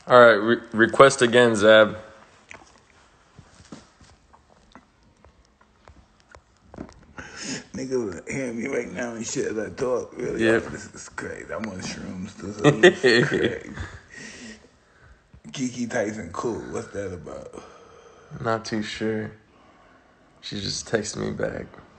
All right, request again, Zab. Niggas hearing me right now and shit as I talk. Really, Yep. this is crazy. I'm on shrooms. This is crazy. Kiki Tyson, cool. What's that about? Not too sure. She just texted me back.